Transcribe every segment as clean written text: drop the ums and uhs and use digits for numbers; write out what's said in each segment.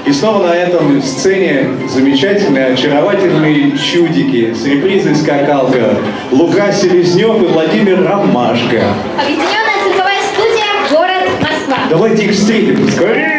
И снова на этом сцене замечательные, очаровательные чудики с репризой «Скакалка» Лука Селезнев и Владимир Ромашко. Объединенная цирковая студия, город Москва. Давайте их встретим, скорее!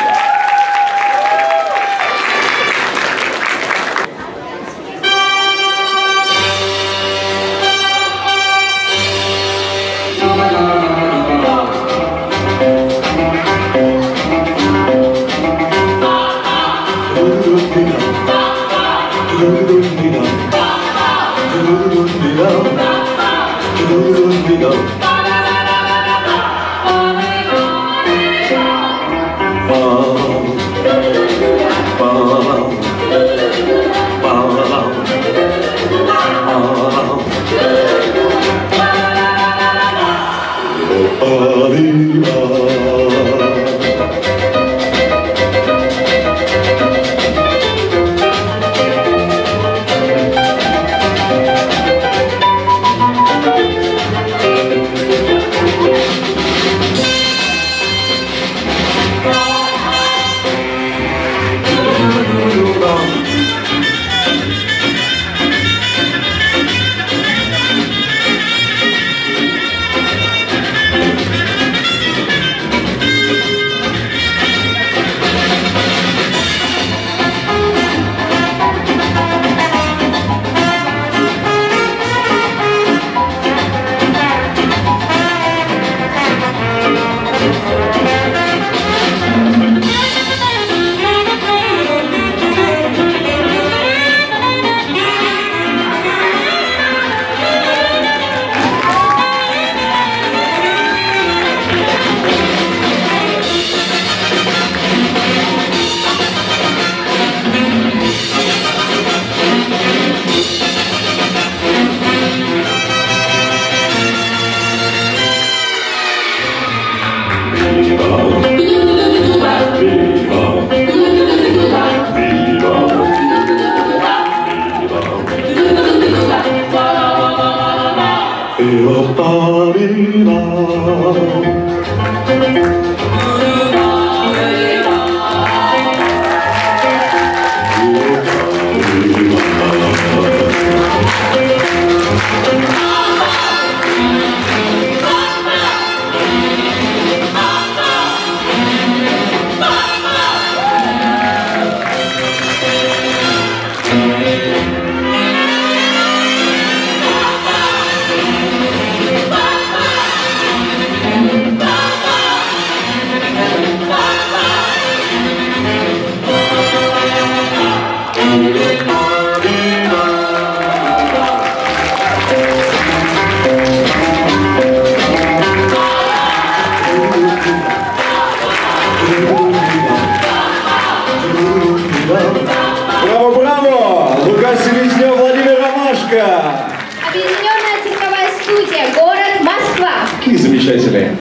Браво, браво! Лука Селезнев, Владимир Ромашко! Объединенная цирковая студия, город Москва. Какие замечательные!